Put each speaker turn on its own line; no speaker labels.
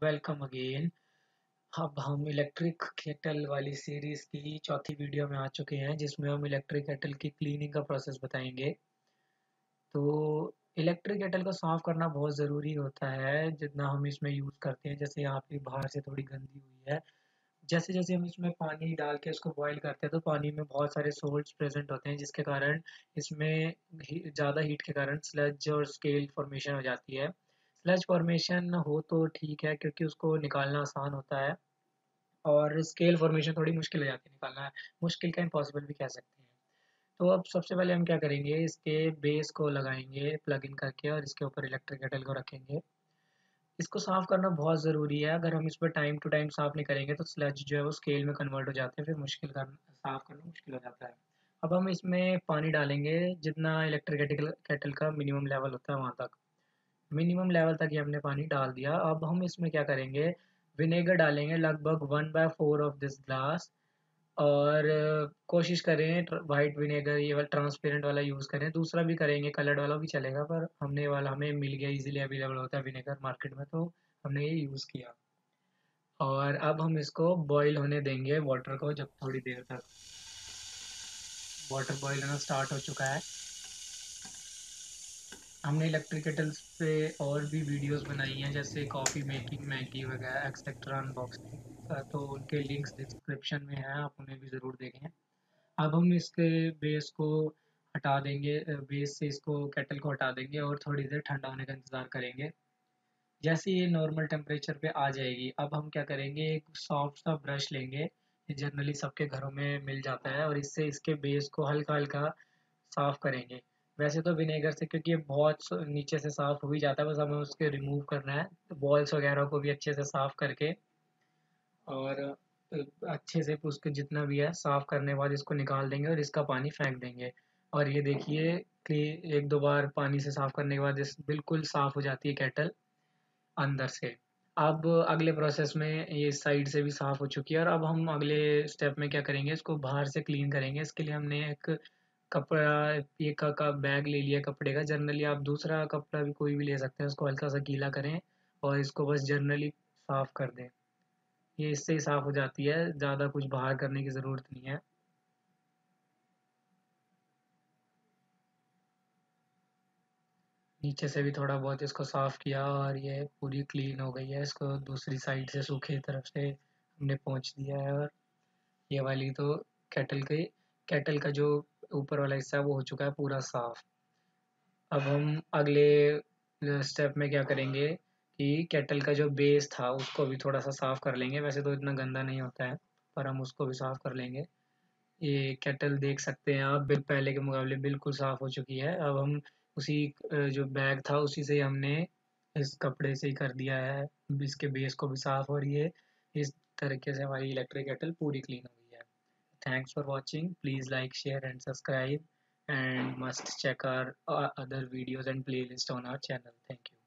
Welcome again. अब हम electric kettle वाली सीरीज़ की चौथी वीडियो में आ चुके हैं जिसमें हम इलेक्ट्रिक केटल की क्लीनिंग का प्रोसेस बताएंगे। तो इलेक्ट्रिक केटल को साफ़ करना बहुत ज़रूरी होता है जितना हम इसमें यूज़ करते हैं। जैसे यहाँ पे बाहर से थोड़ी गंदी हुई है, जैसे जैसे हम इसमें पानी डाल के उसको बॉईल करते हैं तो पानी में बहुत सारे सोल्ट्स प्रेजेंट होते हैं जिसके कारण इसमें ज़्यादा हीट के कारण स्लज और स्केल फॉर्मेशन हो जाती है। स्लज फॉर्मेशन हो तो ठीक है क्योंकि उसको निकालना आसान होता है, और स्केल फॉर्मेशन थोड़ी मुश्किल हो जाती है निकालना। मुश्किल का इम्पॉसिबल भी कह सकते हैं। तो अब सबसे पहले हम क्या करेंगे, इसके बेस को लगाएंगे प्लग इन करके और इसके ऊपर इलेक्ट्रिक केटल को रखेंगे। इसको साफ़ करना बहुत ज़रूरी है। अगर हम इस पर टाइम टू टाइम साफ़ नहीं करेंगे तो स्लज जो है वो स्केल में कन्वर्ट हो जाते हैं, फिर साफ़ करना मुश्किल हो जाता है। अब हम इसमें पानी डालेंगे जितना इलेक्ट्रिक केटल केटल का मिनिमम लेवल होता है वहाँ तक। मिनिमम लेवल तक ये हमने पानी डाल दिया। अब हम इसमें क्या करेंगे, विनेगर डालेंगे लगभग 1/4 ऑफ दिस ग्लास। और कोशिश करें वाइट विनेगर ये वाला ट्रांसपेरेंट वाला यूज़ करें। दूसरा भी करेंगे, कलर्ड वाला भी चलेगा, पर हमने ये वाला हमें मिल गया, इजीली अवेलेबल होता है विनेगर मार्केट में, तो हमने ये यूज़ किया। और अब हम इसको बॉईल होने देंगे वाटर को, जब थोड़ी देर तक वाटर बॉईल होना स्टार्ट हो चुका है। हमने इलेक्ट्रिक केटल्स पे और भी वीडियोस बनाई हैं जैसे कॉफ़ी मेकिंग, मैगी वगैरह एक्सेट्रा अनबॉक्सिंग, तो उनके लिंक्स डिस्क्रिप्शन में हैं, आप उन्हें भी ज़रूर देखें। अब हम इसके बेस को हटा देंगे, बेस से इसको केटल को हटा देंगे और थोड़ी देर ठंडा होने का इंतज़ार करेंगे। जैसे ये नॉर्मल टेम्परेचर पे आ जाएगी, अब हम क्या करेंगे, एक सॉफ्ट सा ब्रश लेंगे, ये जनरली सबके घरों में मिल जाता है, और इससे इसके बेस को हल्का हल्का साफ़ करेंगे। वैसे तो विनेगर से, क्योंकि ये बहुत नीचे से साफ़ हो ही जाता है, बस हमें उसके रिमूव करना है, तो बॉल्स वगैरह को भी अच्छे से साफ़ करके और अच्छे से उसके जितना भी है साफ़ करने के बाद इसको निकाल देंगे और इसका पानी फेंक देंगे। और ये देखिए कि एक दो बार पानी से साफ़ करने के बाद इस बिल्कुल साफ़ हो जाती है केटल अंदर से। अब अगले प्रोसेस में ये साइड से भी साफ़ हो चुकी है, और अब हम अगले स्टेप में क्या करेंगे, इसको बाहर से क्लीन करेंगे। इसके लिए हमने एक कपड़ा, ये का बैग ले लिया कपड़े का। जनरली आप दूसरा कपड़ा भी कोई भी ले सकते हैं, उसको हल्का सा गीला करें और इसको बस जनरली साफ़ कर दें। ये इससे ही साफ़ हो जाती है, ज़्यादा कुछ बाहर करने की ज़रूरत नहीं है। नीचे से भी थोड़ा बहुत इसको साफ़ किया और ये पूरी क्लीन हो गई है। इसको दूसरी साइड से सूखे तरफ से हमने पोंछ दिया है, और ये वाली तो केटल का जो ऊपर वाला हिस्सा है वो हो चुका है पूरा साफ़। अब हम अगले स्टेप में क्या करेंगे कि केटल का जो बेस था उसको भी थोड़ा सा साफ़ कर लेंगे। वैसे तो इतना गंदा नहीं होता है, पर हम उसको भी साफ़ कर लेंगे। ये केटल देख सकते हैं आप, पहले के मुकाबले बिल्कुल साफ़ हो चुकी है। अब हम उसी जो बैग था उसी से ही हमने इस कपड़े से ही कर दिया है इसके बेस को भी साफ़, और ये इस तरीके से हमारी इलेक्ट्रिक केटल पूरी क्लीन हो गई है। Thanks for watching. Please like, share, and subscribe. And must check our other videos and playlist on our channel. Thank you.